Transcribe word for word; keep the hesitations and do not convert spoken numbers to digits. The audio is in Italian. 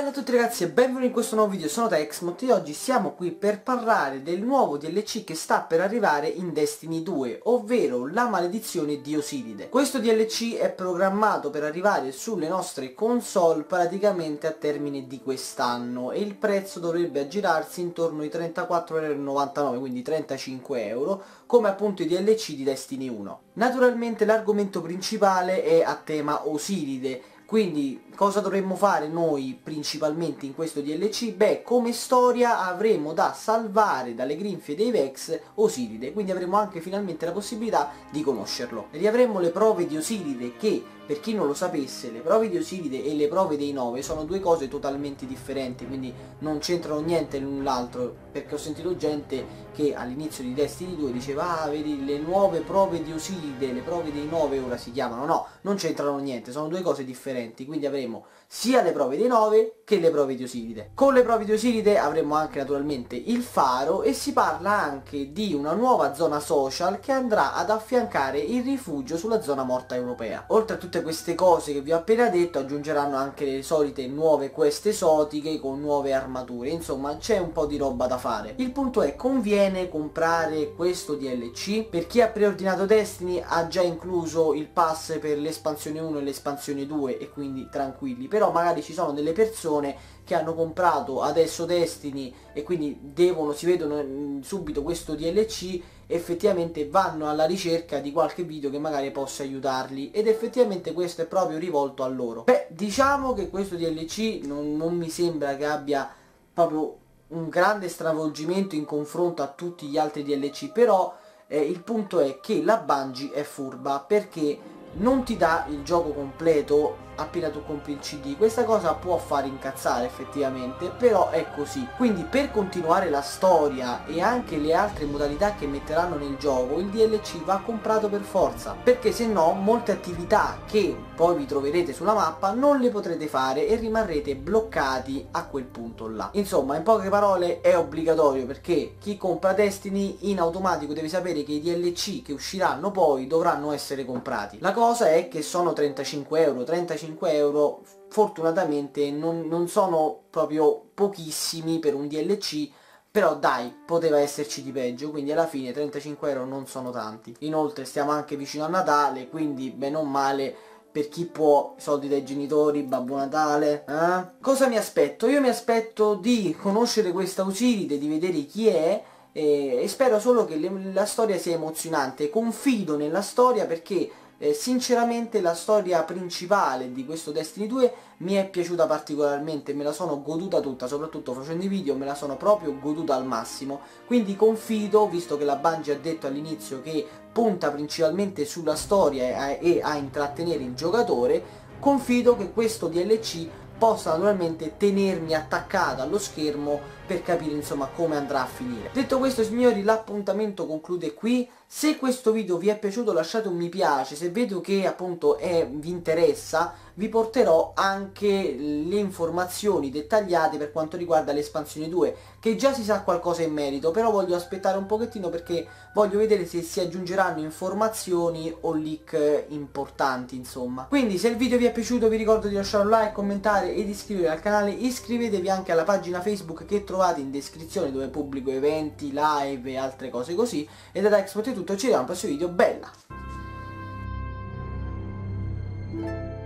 Bella a tutti ragazzi e benvenuti in questo nuovo video, sono Texmot e oggi siamo qui per parlare del nuovo D L C che sta per arrivare in Destiny due, ovvero la maledizione di Osiride. Questo D L C è programmato per arrivare sulle nostre console praticamente a termine di quest'anno e il prezzo dovrebbe aggirarsi intorno ai trentaquattro e novantanove, quindi trentacinque euro, come appunto i D L C di Destiny uno. Naturalmente l'argomento principale è a tema Osiride. Quindi cosa dovremmo fare noi principalmente in questo D L C? Beh, come storia avremo da salvare dalle grinfie dei Vex Osiride, quindi avremo anche finalmente la possibilità di conoscerlo. Riavremo le prove di Osiride che, per chi non lo sapesse, le prove di Osiride e le prove dei nove sono due cose totalmente differenti, quindi non c'entrano niente l'un l'altro, perché ho sentito gente che all'inizio di Destiny due diceva ah vedi le nuove prove di Osiride, le prove dei nove ora si chiamano, no, non c'entrano niente, sono due cose differenti, quindi avremo sia le prove dei nove che le prove di Osiride. Con le prove di Osiride avremo anche naturalmente il faro e si parla anche di una nuova zona social che andrà ad affiancare il rifugio sulla zona morta europea. Oltre a tutte queste cose che vi ho appena detto aggiungeranno anche le solite nuove quest esotiche con nuove armature, insomma c'è un po' di roba da fare. Il punto è, conviene comprare questo D L C? Per chi ha preordinato Destiny ha già incluso il pass per l'espansione uno e l'espansione due e quindi tranquilli, però magari ci sono delle persone che hanno comprato adesso Destiny e quindi devono, si vedono subito questo D L C, effettivamente vanno alla ricerca di qualche video che magari possa aiutarli ed effettivamente questo è proprio rivolto a loro. Beh, diciamo che questo D L C non, non mi sembra che abbia proprio un grande stravolgimento in confronto a tutti gli altri D L C, però eh, il punto è che la Bungie è furba perché non ti dà il gioco completo appena tu compri il C D. Questa cosa può far incazzare effettivamente, però è così. Quindi per continuare la storia e anche le altre modalità che metteranno nel gioco, il D L C va comprato per forza, perché se no molte attività che poi vi troverete sulla mappa non le potrete fare e rimarrete bloccati a quel punto là. Insomma, in poche parole è obbligatorio, perché chi compra Destiny in automatico deve sapere che i D L C che usciranno poi dovranno essere comprati. La cosa è che sono trentacinque euro, trentacinque euro fortunatamente non, non sono proprio pochissimi per un D L C, però dai, poteva esserci di peggio, quindi alla fine trentacinque euro non sono tanti. Inoltre stiamo anche vicino a Natale, quindi bene o male per chi può, soldi dai genitori, Babbo Natale, eh? Cosa mi aspetto? Io mi aspetto di conoscere questa Osiride, di vedere chi è e, e spero solo che le, la storia sia emozionante. Confido nella storia perché Eh, sinceramente la storia principale di questo Destiny due mi è piaciuta particolarmente, me la sono goduta tutta, soprattutto facendo i video me la sono proprio goduta al massimo, quindi confido, visto che la Bungie ha detto all'inizio che punta principalmente sulla storia e a, e a intrattenere il giocatore, confido che questo D L C possa naturalmente tenermi attaccata allo schermo per capire insomma come andrà a finire. Detto questo signori, l'appuntamento conclude qui. Se questo video vi è piaciuto lasciate un mi piace, se vedo che appunto è, vi interessa vi porterò anche le informazioni dettagliate per quanto riguarda l'espansione due, che già si sa qualcosa in merito, però voglio aspettare un pochettino perché voglio vedere se si aggiungeranno informazioni o leak importanti insomma. Quindi se il video vi è piaciuto vi ricordo di lasciare un like, commentare ed iscrivervi al canale, iscrivetevi anche alla pagina Facebook che trovate in descrizione dove pubblico eventi, live e altre cose così, e da Texmot è tutto, ci vediamo al prossimo video, bella!